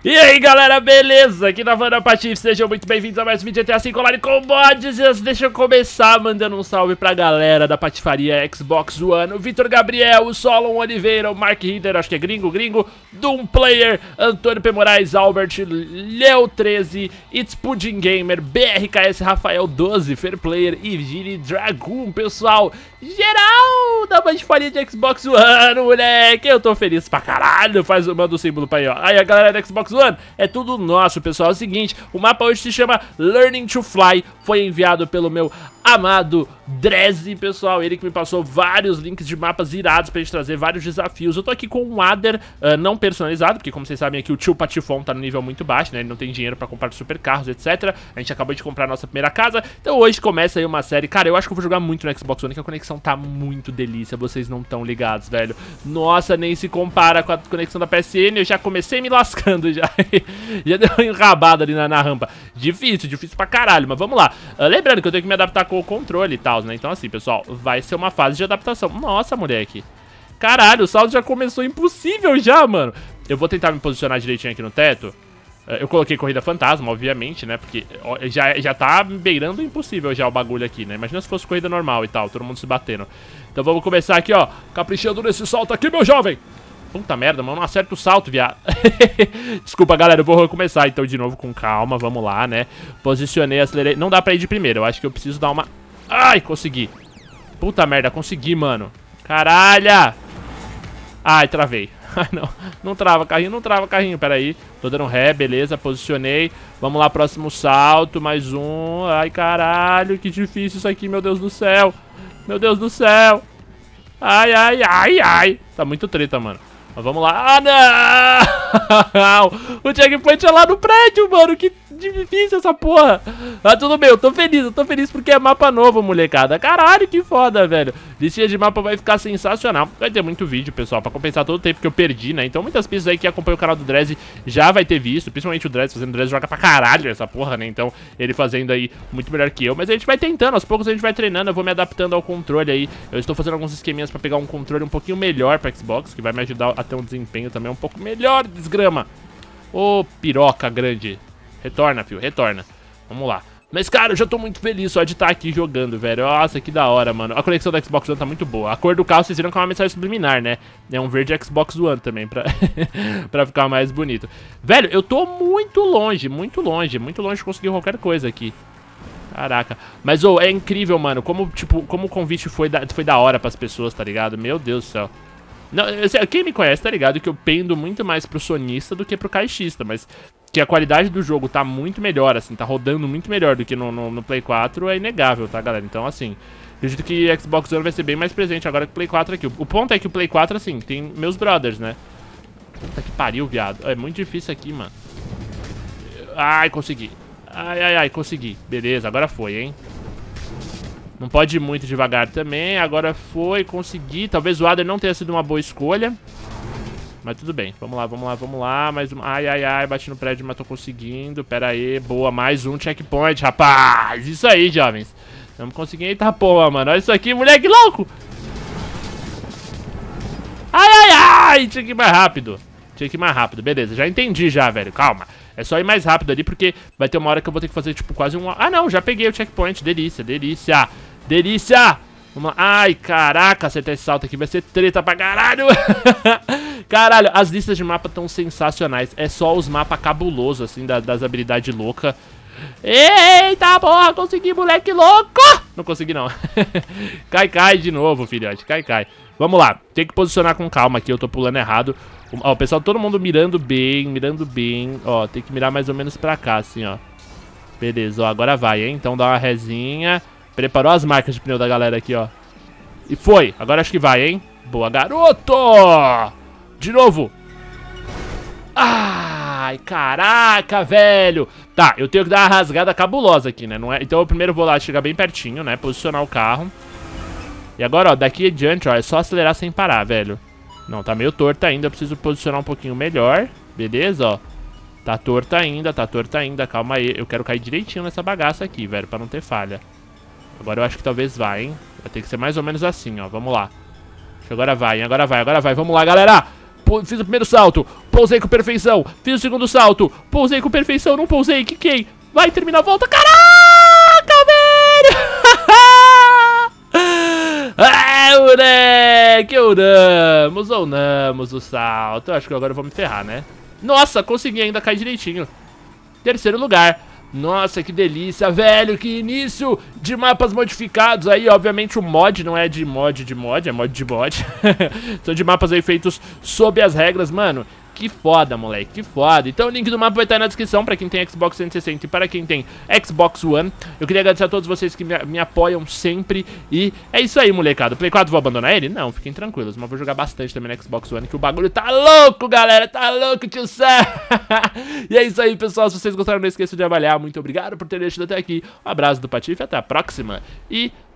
E aí galera, beleza? Aqui na Vanda Patife, sejam muito bem-vindos a mais um vídeo GTA V Online com mods. Deixa eu começar mandando um salve pra galera da Patifaria Xbox One, o Vitor Gabriel, o Solon Oliveira, o Mark Ritter, acho que é gringo, Doom Player, Antônio P. Moraes, Albert, Leo 13, It's Pudding Gamer, BRKS, Rafael 12, Fair Player e Giri Dragoon, pessoal, geral da Patifaria de Xbox One, moleque, eu tô feliz pra caralho, manda o símbolo pra aí, ó. Aí a galera da Xbox One, é tudo nosso, pessoal. É o seguinte, o mapa hoje se chama Learning to Fly, foi enviado pelo meu amado Drezzy, pessoal, ele que me passou vários links de mapas irados pra gente trazer vários desafios. Eu tô aqui com um Adder não personalizado, porque como vocês sabem aqui o tio Patifon tá no nível muito baixo, né, ele não tem dinheiro pra comprar super carros, etc. A gente acabou de comprar a nossa primeira casa, então hoje começa aí uma série. Cara, eu acho que eu vou jogar muito no Xbox One, que a conexão tá muito delícia, vocês não estão ligados, velho. Nossa, nem se compara com a conexão da PSN, eu já comecei me lascando já. Já deu uma enrabada ali na rampa. Difícil pra caralho, mas vamos lá. Lembrando que eu tenho que me adaptar com o controle e tal, né? Então assim, pessoal, vai ser uma fase de adaptação. Nossa, moleque. Caralho, o salto já começou impossível já, mano. Eu vou tentar me posicionar direitinho aqui no teto. Eu coloquei corrida fantasma, obviamente, né? Porque já tá beirando impossível já o bagulho aqui, né? Imagina se fosse corrida normal e tal, todo mundo se batendo. Então vamos começar aqui, ó, caprichando nesse salto aqui, meu jovem. Puta merda, mano, não acerta o salto, viado. Desculpa, galera, eu vou recomeçar então de novo com calma, vamos lá, né? Posicionei, acelerei. Não dá pra ir de primeiro, eu acho que eu preciso dar uma... Ai, consegui. Puta merda, consegui, mano. Caralho. Ai, travei. Não trava carrinho, pera aí. Tô dando ré, beleza, posicionei. Vamos lá, próximo salto, mais um. Ai, caralho, que difícil isso aqui, meu Deus do céu. Meu Deus do céu. Ai, ai, ai, ai. Tá muito treta, mano. Mas vamos lá. Ah, não! O checkpoint é lá no prédio, mano. Que difícil essa porra. Ah, tudo bem, eu tô feliz porque é mapa novo, molecada. Caralho, que foda, velho. Listinha de mapa vai ficar sensacional. Vai ter muito vídeo, pessoal, pra compensar todo o tempo que eu perdi, né? Então muitas pistas aí que acompanham o canal do Drezzy já vai ter visto. Principalmente o Drezzy fazendo. O Drezzy joga pra caralho essa porra, né? Então ele fazendo aí muito melhor que eu. Mas a gente vai tentando, aos poucos a gente vai treinando. Eu vou me adaptando ao controle aí. Eu estou fazendo alguns esqueminhas pra pegar um controle um pouquinho melhor pra Xbox, que vai me ajudar a ter um desempenho também um pouco melhor, desgrama. Ô, piroca grande. Retorna, filho, retorna. Vamos lá. Mas, cara, eu já tô muito feliz só de estar aqui jogando, velho. Nossa, que da hora, mano. A conexão da Xbox One tá muito boa. A cor do carro, vocês viram que é uma mensagem subliminar, né? É um verde Xbox One também, pra ficar mais bonito. Velho, eu tô muito longe de conseguir qualquer coisa aqui. Caraca. Mas, ô, é incrível, mano. Como o convite foi da hora pras pessoas, tá ligado? Meu Deus do céu. Não, quem me conhece tá ligado que eu pendo muito mais pro sonista do que pro caixista, mas que a qualidade do jogo tá muito melhor, assim, tá rodando muito melhor do que no Play 4 é inegável, tá, galera? Então, assim, acredito que Xbox One vai ser bem mais presente agora que o Play 4 aqui. O ponto é que o Play 4, assim, tem meus brothers, né? Puta que pariu, viado. É muito difícil aqui, mano. Ai, consegui. Ai, ai, ai, consegui. Beleza, agora foi, hein? Não pode ir muito devagar também. Agora foi, consegui. Talvez o Adder não tenha sido uma boa escolha. Mas tudo bem. Vamos lá, vamos lá, vamos lá. Mais um. Ai, ai, ai. Bati no prédio, mas tô conseguindo. Pera aí. Boa, mais um checkpoint, rapaz. Isso aí, jovens. Vamos conseguir. Eita porra, mano. Olha isso aqui, moleque louco. Ai, ai, ai. Tinha que ir mais rápido. Beleza, já entendi já, velho. Calma. É só ir mais rápido ali, porque vai ter uma hora que eu vou ter que fazer, tipo, quase um... Ah, não, já peguei o checkpoint. Delícia, delícia. Delícia! Vamos lá. Ai, caraca, acertar esse salto aqui vai ser treta pra caralho. Caralho, as listas de mapa estão sensacionais. É só os mapas cabulosos, assim, das habilidades loucas. Eita porra, consegui, moleque louco! Não consegui, não. Cai de novo, filhote. Cai. Vamos lá, tem que posicionar com calma aqui, eu tô pulando errado. Ó, o pessoal, todo mundo mirando bem. Ó, tem que mirar mais ou menos pra cá, assim, ó. Beleza, ó, agora vai, hein? Então dá uma rezinha. Preparou as marcas de pneu da galera aqui, ó. E foi, agora acho que vai, hein? Boa, garoto! De novo. Ai, caraca, velho. Tá, eu tenho que dar uma rasgada cabulosa aqui, né? Não é... Então eu primeiro vou lá chegar bem pertinho, né? Posicionar o carro. E agora, ó, daqui adiante, ó, é só acelerar sem parar, velho. Não, tá meio torto ainda, eu preciso posicionar um pouquinho melhor. Beleza, ó. Tá torto ainda, calma aí. Eu quero cair direitinho nessa bagaça aqui, velho, pra não ter falha. Agora eu acho que talvez vai, hein. Vai ter que ser mais ou menos assim, ó, vamos lá. Acho que agora vai, hein, agora vai. Vamos lá, galera. Fiz o primeiro salto, pousei com perfeição. Fiz o segundo salto, pousei com perfeição. Não pousei, quiquei. Vai terminar a volta. Caraca, velho! Moleque, ounamos o salto. Eu acho que agora eu vou me ferrar, né? Nossa, consegui ainda cair direitinho. Terceiro lugar. Nossa, que delícia, velho, que início de mapas modificados. Aí, obviamente, o mod não é de mod, é mod de mod. São de mapas aí feitos sob as regras, mano. Que foda, moleque, que foda. Então o link do mapa vai estar aí na descrição pra quem tem Xbox 360 e para quem tem Xbox One. Eu queria agradecer a todos vocês que me apoiam sempre. E é isso aí, molecada. O Play 4 vou abandonar ele? Não, fiquem tranquilos. Mas vou jogar bastante também no Xbox One, que o bagulho tá louco, galera. Tá louco, tio Sam. E é isso aí, pessoal. Se vocês gostaram, não esqueçam de avaliar. Muito obrigado por ter deixado até aqui. Um abraço do Patife, até a próxima. E